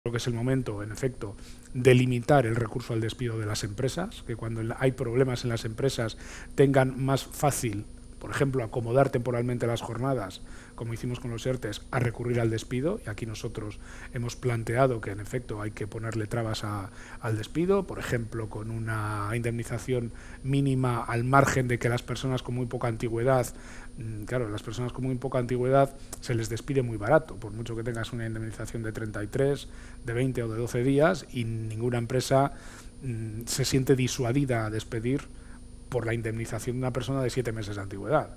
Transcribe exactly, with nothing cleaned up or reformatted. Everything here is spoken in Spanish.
Creo que es el momento, en efecto, de limitar el recurso al despido de las empresas, que cuando hay problemas en las empresas tengan más fácil, por ejemplo, acomodar temporalmente las jornadas, como hicimos con los ERTES, a recurrir al despido. Y aquí nosotros hemos planteado que, en efecto, hay que ponerle trabas a, al despido, por ejemplo, con una indemnización mínima al margen de que las personas con muy poca antigüedad, claro, las personas con muy poca antigüedad se les despide muy barato, por mucho que tengas una indemnización de treinta y tres, de veinte o de doce días, y ninguna empresa mmm, se siente disuadida a despedir por la indemnización de una persona de siete meses de antigüedad.